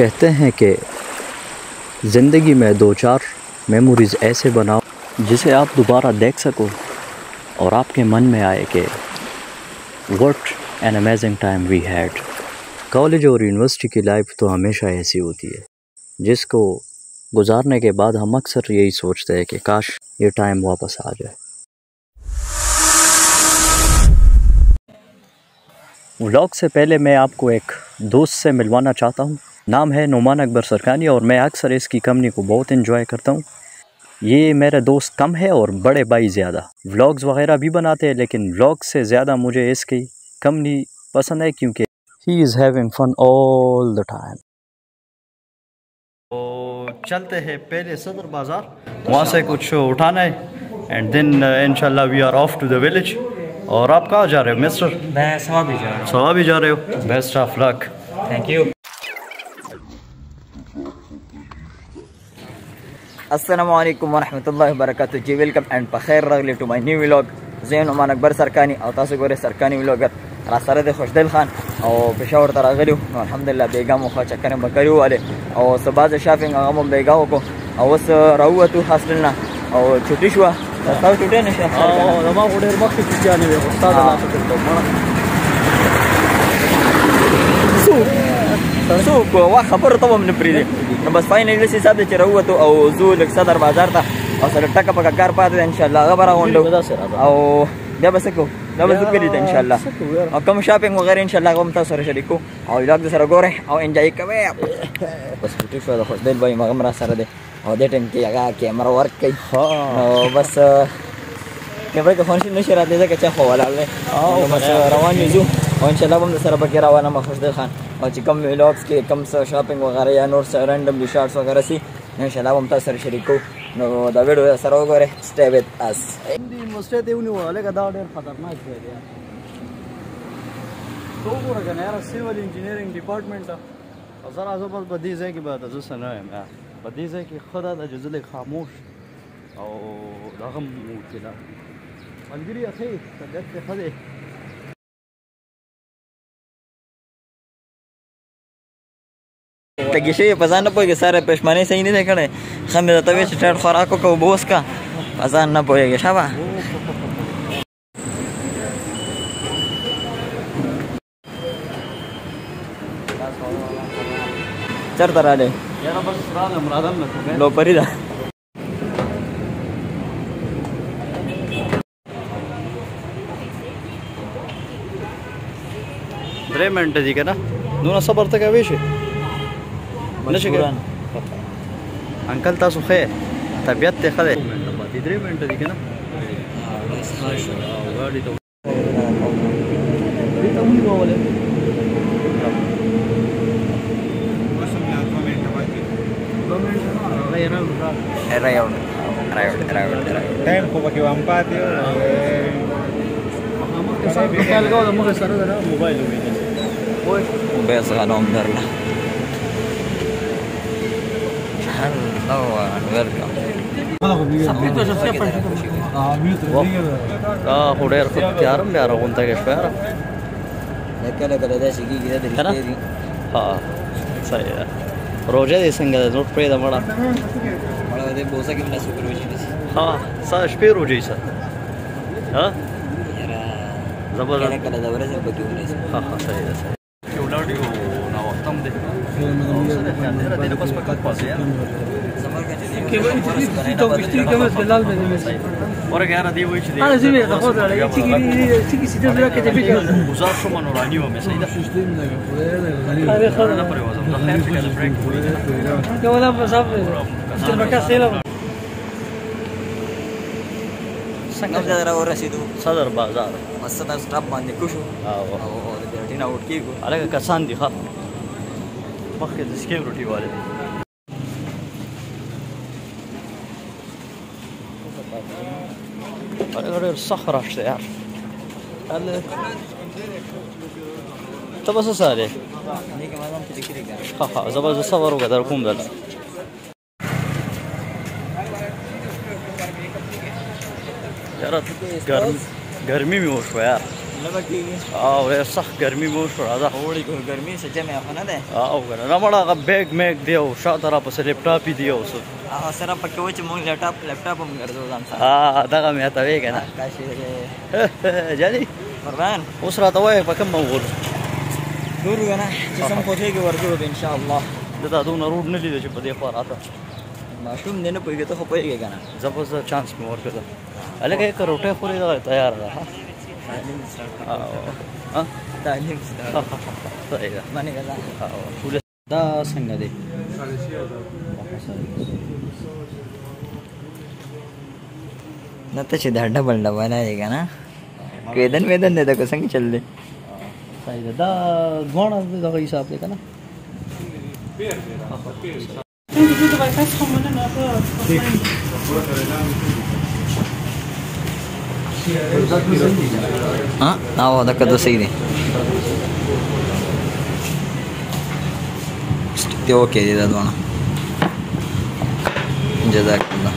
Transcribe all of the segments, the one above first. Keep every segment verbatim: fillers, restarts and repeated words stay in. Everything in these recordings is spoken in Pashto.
कहते हैं कि ज़िंदगी में दो चार मेमोरीज़ ऐसे बनाओ जिसे आप दोबारा देख सको और आपके मन में आए कि what an amazing time we had. College और यूनिवर्सिटी की लाइफ तो हमेशा ऐसी होती है जिसको गुजारने के बाद हम अक्सर यही सोचते हैं कि काश ये टाइम वापस आ जाए। व्लॉग से पहले मैं आपको एक दोस्त से मिलवाना चाहता हूँ। नाम है नुमान अकबर सरकानी और मैं अक्सर इसकी कंपनी को बहुत एंजॉय करता हूँ। ये मेरे दोस्त कम है और बड़े भाई ज़्यादा। व्लॉग्स वगैरह भी बनाते हैं लेकिन व्लॉग से ज़्यादा मुझे इसकी कंपनी पसंद है क्योंकि he is having fun all the time. तो चलते हैं पहले सदर बाज़ार, वहाँ से कुछ उठाना है एंड देन इंशाल्लाह we are off to the village. और आप कहाँ जा रहे हो मिस्टर? मैं सवा भी जा रहा हूँ। सवा भी जा रहे हो? Best of luck. Thank you. अस्सलामु अलैकुम वरहमतुल्लाहि वबरकातुहू। जी वेलकम एंड बखैर रागली टू माय न्यू व्लॉग। ज़े नुमान अकबर सरकानी और तासु गोरे सरकानी व्लॉगर را سره د خوشدل خان او پېښور ته راغلو نو الحمدلله بیګا مو خو چکرې مکرې ووالې او څه بعضې شاپینګ هغه مو بیګا وکړو او اوس راووتو هاسټل نه او چوټي شوه. تاسو چوټۍ نه شوه؟ زما خو ډېر مخکې چوټیانې وې خو ستا د لاسه څوک څوک وا خبرو ته هم نه پرېږدي. نو بس فاینلي داسې حساب دی چې راووتو او ځو لږ صدر بازار ته او سره ټکه پکه کار پاتې ده انشاءالله هغه به راغونډو او بیا به څه کوو دا به زه کلي ته انشاءالله او کوم شاپینګ وغیره انشاءالله هغه هم تاسو سره شریکو او ولاګ د سره ګورئ او انجوای کوئ. بس چوټي شوه د خوشدل بھائی هغه هم را سره دی او دې ټایم کې هغه کیمره ورک کوي نو بس کیمره کې فونشن نشي راتلی ځکه چې خو ولاړ دی او بس روان یو ځو او انشاءالله به هم د سره پکې روانه یم خوشدل خان او چې کوم ولاګس کې کوم څه شاپینګ وغیره یا نور څه رینډملی شارټس وغیره سي انشاءالله به هم تاسو سره شریکو. نو دا ویډیو سره وګورئ. سټے وذ اس. یونیورسټۍ ته ونیوه لکه دا ډېر خطرناک ځای دی. ته وګوره که نه یاره سیول انجینرینګ ډپارټمنټ ته او زه راځه بس په دې ځای کې به د زه څه نه یم یار په دې ځای کې ښه دا ده چې زه لږ خاموش او دغه موډ کې ده. ملګري اخی طبیعت دې ښه دی. تګي شوی په ځان نه پوهېږې سره پښمنۍ صحیح نه دی کړی ښه مې درته ویل چې ټیټ خوراک وکړه اوبه وڅښه په ځان نه پوهېږې ښه به چېرته رالی یاره بس رالم رالم نه لوپري ده درې منټه دي که نه دونه صبر ته کوې شي نشي کولی. انکل تاسو ښه یې طبیعت دې ښه دی درې منټه دي که نه ګاډي ته دې ته ونیولې راوډ راوډ راوډ ټایم خو پکې وام پاتې خیال کوه د مخې سره ده موبایل ووینې بس غنوم درله. هلو ویلکم. دا خو ډېر ښه تیار هم بیا راغونډه کې شوه یاره کله کله داسې کېږي دا د رښتیا دي. ها صحیح ده. روژه دې څنګه ده نور پرېږده مړه مړه دې بوسه کې مناسب روژې نیسي. ها ستا شپې روژې شه ها زبردست کله کله د ورځې پکې ونیسي. ها ها صحیح ده صحیح. چې ولاړ یو ناوخته هم دی څه دی خیال دی را دې نه بس په کټ پاسې یاره ورګه یاره دی وایي چې دی گزار شو ما نوراني ومې صحیح ده نه پرېوځم د خیر چې کله بریک څنګه ځای راورسېدو؟ صدر بازار بس صدر سټاپ باندې کوشو او د ګرټي نه اوټ کېږو هلکه کسان دي ښه مخکې د سکیورټي والے دي. هلکه ډېر سخت رش دی یار. ته به څه سارې ښه ښه زه به زه صبر وکړه در کوم دلته یاره ګرمي مې وشوه یار نه کېږي او سخت ګرمي مو شو راځه اوړي کو ګرمي څه جمع خو نه ده او کنه نه مړه هغه بیگ میګ دی او شاته را پسې لیپټاپ دی او څه هغه سره پکې و چې مونږ لیپټاپ لیپټاپ هم ګرځو ځان سره ها دغه مې ته وی کنه کاشي جاني قربان اوس راته وای په کوم موضوع ګورو کنه چې سم خوښيږي ورځو ان شاء الله دا دونه روډ نه لیدل چې په دې خوا راته ماشوم دې نه پوهېږي ته خو پوهېږې که نه زبردست چانس مې ورکړه هلکه یک روټۍ خورې دغه تیاره ده تعلیم ها تعلیم صحیح ده باندې که ټول دا څنګه دی نه ته چې دا ډبل ډبل دی که نه کېدن وېدن دی که څنګه چل دی صحیح ده دا دواړه دغه حساب دی که نه ها او دا کدو صحیح دی دی اوکې دی دا دواړه جزاک الله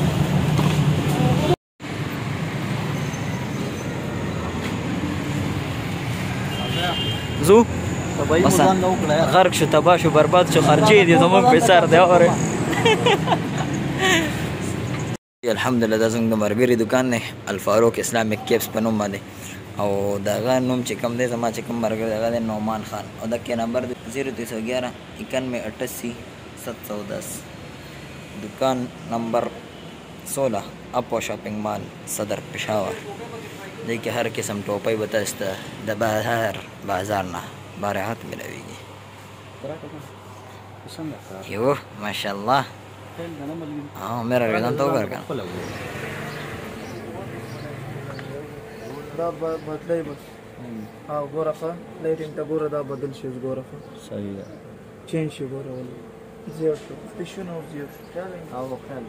زو غرق شو تباه شو برباد شو خرچې دي زموږ په سر دی اورې الحمدلله دا زموږ د مرګري دکان دی الفاروق اسلامیک کیپس په نوم باندې او د هغه نوم چې کوم دی زما چې کوم مرګري دی هغه دی نعمان خان او دقیقې نمبر دی زیرو تین سو گیارہ اکانوے اٹھاسی سات سو دس دکان نمبر سولہ اپو شاپنگ مال صدر پشاور دی کې هر قسم ټوپۍ به تاسو ته د بازار بازار نه بارحات ملويږي یو ماشاءالله اه میرا ریدان تو کر کنه دا بدلای بس ها ګورخه لایټینګ ته ګوره دا بدل شي ګورخه صحیح ده چینج شي ګوره ول زیات شو پښونه او زیات شو او خیال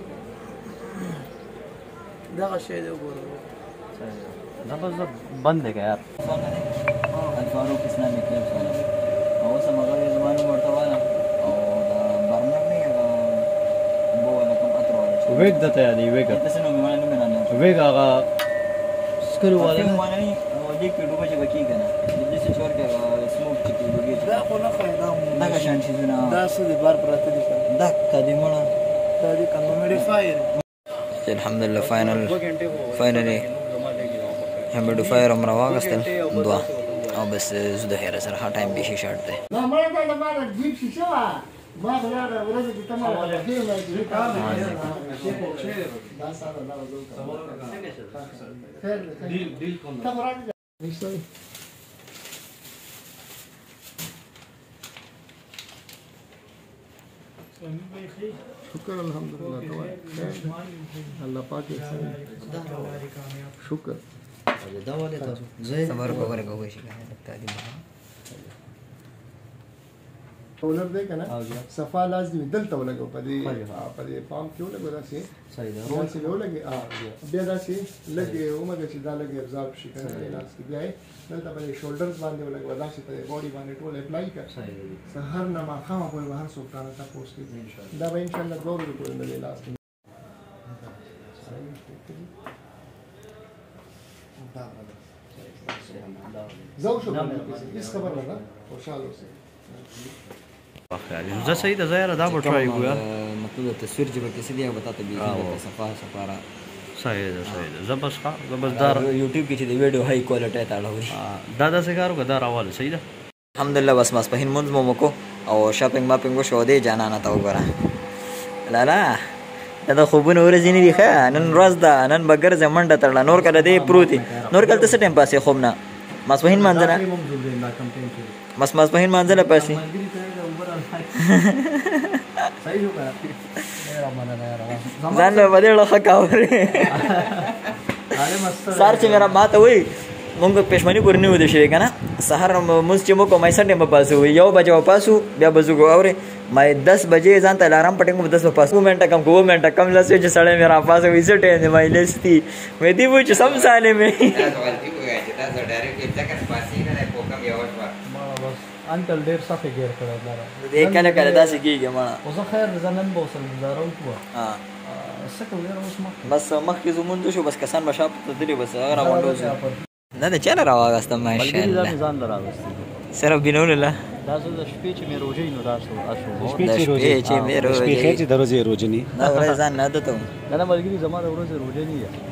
دا شی دی ګوره زبردست بند دی که یار الفاروق اسلامیک کیپس او سم هغه زمانه ورته وایم او دا برنر نه هغه بو ولا کوم اتر ولا ویګ دته یادي ویګ تاسو نو مې نه مې نه ویګ هغه سکرو والا نه مانه او دې کې ډوبه چې بکی کنه دې څه چور کې سموک چې وګړي دا خو نه خایدا دا کا شان شي نه دا څه دی بار پراته دي دا کدي مړه دا دي کنه مې فایر الحمدلله فاینل فاینلی همډو فایر امر واغستل دوا او بس زه د هر سره ټایم به شي شارټ ده ما ما دا ما جیب شي شو ما غلا ورځ دې تمه دې ما دې کار دا ساده دا خیر ډیل ډیل کوم شکر الحمدلله الله پاک شکر دا ولې تاسو صبر وګوره کوی شي تعلیم ولر دې کنه صفا لازم دلته ولګو په دې په دې پام کې ولګو دا سي صحیح ده دا سي ولګي ا بیا دا سي لګي اومګه چې دا لګي ابزارب شي کنه لاس کې بیا دلته په شولډرز باندې ولګو دا سي په باډي باندې ټول اپلای کړه صحیح ده سحر نه ما خامہ په بهر سو پرانه تاسو کې دا به ان شاء الله دوه ورځې پورې نه لاس کې زو شو هیڅ خبر نه ده خوشاله اوسئ زه صحیح ده زه دا به ټرای کوم مطلب تصویر چې به کسی دی بتاته به صفا صفارا صحیح ده صحیح ده زبرس ښه زبردار یوټیوب کې چې د ویډیو هاي کوالټي ته اړوي دا دا څه کارو دا راواله صحیح ده الحمدلله بس ماس پهین منځ مو مکو او شاپینګ ماپینګ وشو دی جانانه تا وګوره لا لا دا خوبونه ورځې نه دي ښه نن ورځ ده نن به ګرځې منډه تړله نور کله دی پروتي نور کله څه ټایم پاسې خوب نه ماس پهین مانځنه ماس ماس پهین مانځنه پاسې ځان له بده له خکاوري سار چې میرا ماته وای مونږ پښمنی پورې نه ودی شي کنه سحر موږ چې مو کومه سټه په پاسو یو بجو پاسو بیا بزو اورې ما دس بجې ځان ته الارم پټنګ په دس پاسو منټه کم کو منټه کم لسه چې سړی میرا پاسو ویسټه نه مې لستی مې دی و چې سم سالې مې انکل ډیر صفه ګیر کړو دا دې کله کله داسې کیږي ما اوس خیر زنن بوسل زارو کو ها سکه ور اوس ما بس مخکې زمونږ شو بس کسان بشاپ ته دی بس هغه راوندو دا د چا نه راواغسته ملګري دا ماشاءالله مې ځان له راوستي صرف بینولو له دا زه د شپې چې مې روژې نو دا شو دا شو د شپې چې مې شپې خیر روژې چې د ورځې روژه ني دا ورځ ځان نه عادت وم دا نه ملګري زما د ورځې روژې نه یې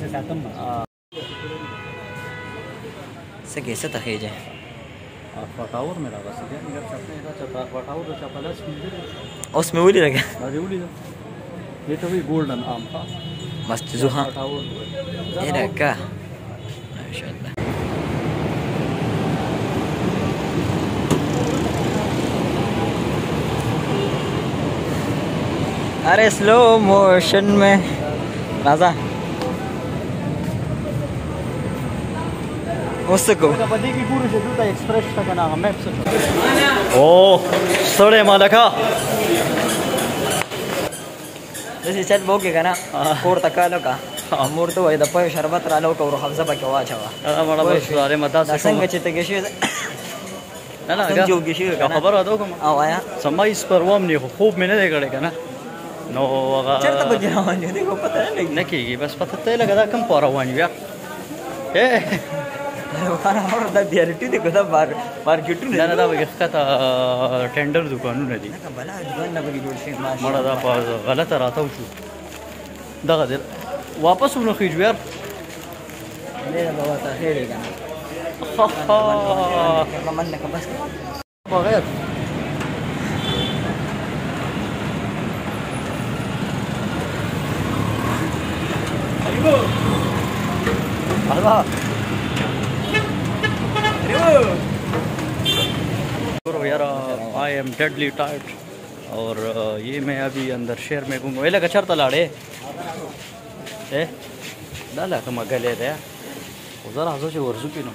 څه کې څه ته خېجه پټاور مې راوستي بیا مې ګر چپنې دا چې پټاور د چپلاس ملګري اوس مې ولیدل دا دې ولیدل دې ته وایي ګولډن آم ښه بس چې زه ها پټاور هنا کا ماشاءالله अरे स्लो मोशन में राजा उसको په دې کې ګورو چې دلته ایکسپریس ته کنه هغه میپ څه او سړی مالکا जैसे चल बोके का ना कोर तका लो का امور ته وای د پوه شربت را لو کو حفظه پکې واچوا دا مړه به سواره متا دا څنګه چې ته کې شي نه نه څنګه جوړ شي خبره ده کوم او آیا سمای سپروم نه خوب مې نه دی کړی کنه نو هغه چرته بګی روان دي کو پته نه لګي نه کیږي بس پته ته لګا دا کم پور روان بیا اے خانه اور د ریالټي دی کو دا بار مارکیټونه نه نه دا وګښته ټینډر دکانونه دي بلا ځوان نه بګی جوړ شي ماشاءالله مړه دا په غلطه راتاو شو دغه دې واپس ونخې جو یار نه بابا ته خیر کنه من نه بس بغیر الله यार आई एम डेडली टायर्ड और ये मैं अभी अंदर शहर में घूम वेला का चरता लाड़े ए डाला कमा गले रे जरा हजो से वर्जू पिनो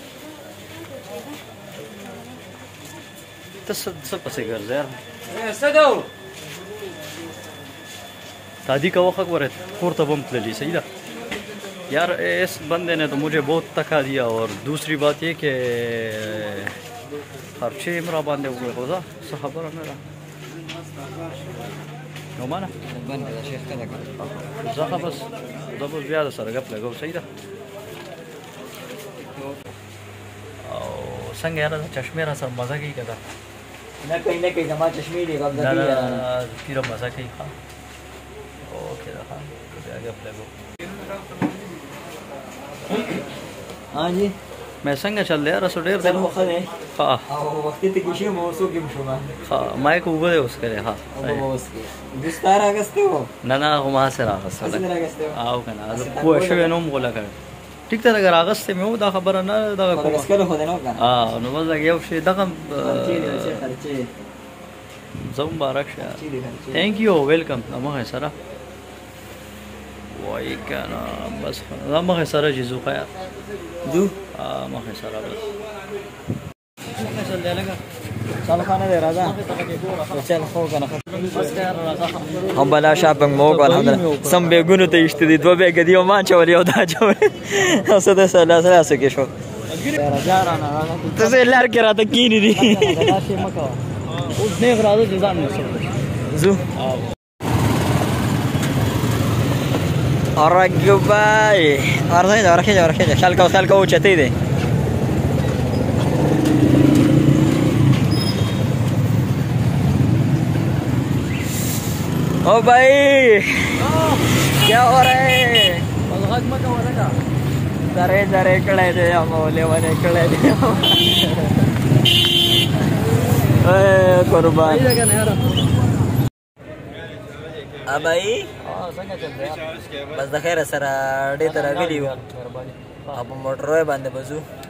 तस सब पसे घर यार सदो शादी का वक्त वरे कोर्ट बम तली सही था यार इस बंदे ने तो मुझे बहुत तका दिया और दूसरी बात ये कि खर्चे इमरा बांधे हुए होता खबर मेरा नो माना زخه بس زبر بیا د سره غپ لګو صحیح ده او څنګه یاره چشمه را سره مزه کوي کدا نه کوي نه کوي زما چشمه دی غب دا دې تیر مزه کوي ها اوکې دا ها بیا غپ لګو ها جی मैं څنګه چل دی یاره سو ډیر سر مخ نه ها او وخت ته کې شی مو سو کې مشو ما ها مایک وګورې اوس کړه ها او اوس کې دستار اگسته وو نه نه ما سره راغسته څنګه اگسته او کنه زه پوه شوې نوم غولا کړ ټیک ته اگر اگسته مې و دا خبره نه دا کوم بس کله خو نه کنه اه نو بس یو شی دغه خرچې دي خرچې زم مبارک شه خرچې دي خرچې थैंक यू वेलकम امه سره وای کنه بس امه سره جزو خیا جو اه امه سره بس چل خانه دی راځه چل خو کنه هم بلا شاپنګ مو کو الحمدلله سم به ګونو ته اشته دي دوه به ګدیو ما چول یو دا چول اوس د سلا سلا سکه شو ته زه لار کې راته کینی دي اوس نه غراده ځان نه زو ارګبای ارځه دا ورکه ورکه خل کو خل کو چته دي ओ भाई क्या हो रहा है जरे जरे कळे दे आमोले वाले कळे दे ए कुर्बान आ भाई बस د خیر سره ډې تر غلیو اب موټر باندې بزو